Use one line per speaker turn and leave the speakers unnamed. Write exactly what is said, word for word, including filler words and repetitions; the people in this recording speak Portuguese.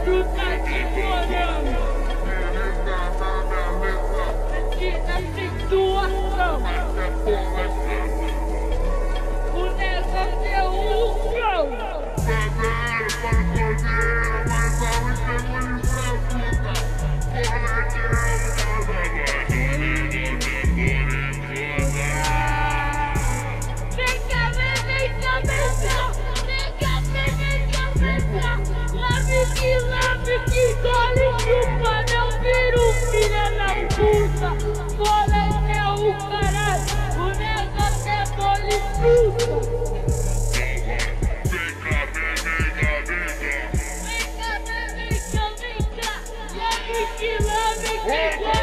Tu tá te molhando. Aqui na situação. O negócio é um cão. Que dole chupa, não viro filha da puta. Fora é o caralho, o negócio é dole fruta. Vem cá, vem cá, vem cá, vem cá, vem cá. Leve que leve que